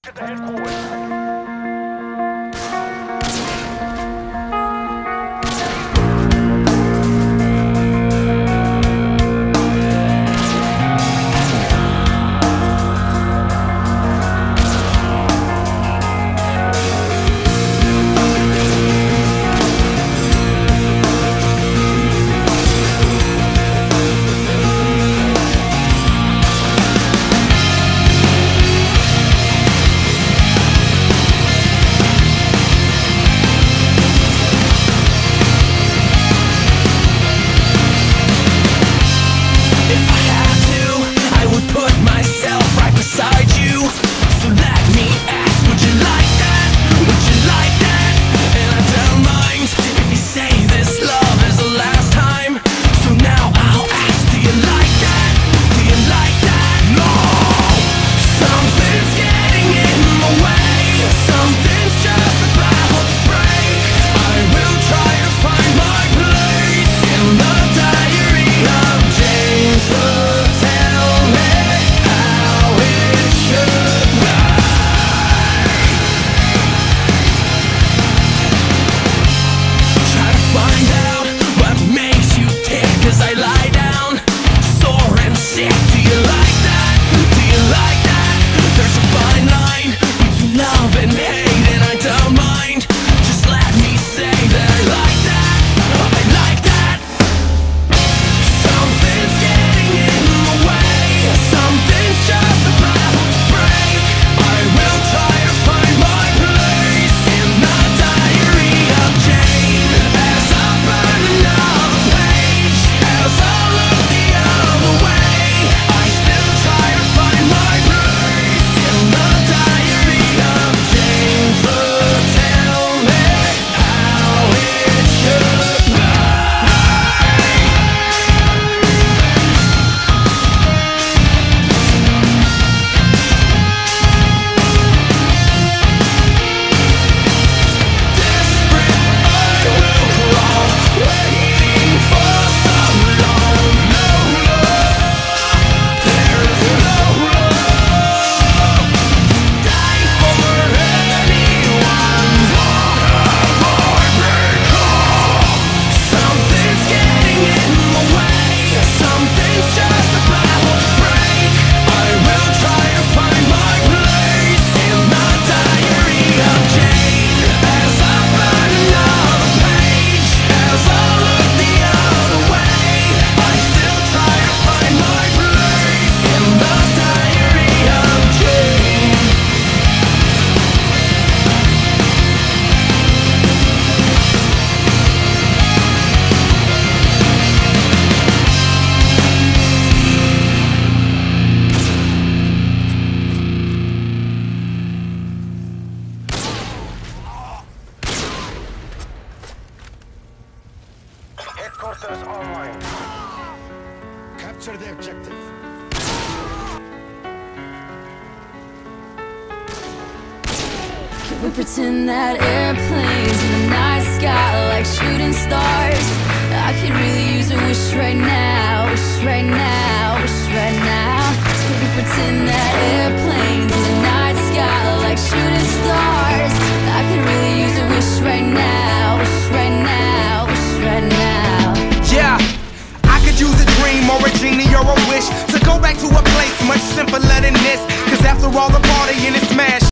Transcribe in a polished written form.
captured the headquarters. Headquarters online. Capture the objective. Can we pretend that airplanes in the night sky like shooting stars? I could really use a wish right now, wish right now, wish right now. Can we pretend that airplanes in the night sky like shooting stars? I could really use a wish right now, wish right now, wish right now. Yeah, I could use a dream or a genie or a wish to go back to a place much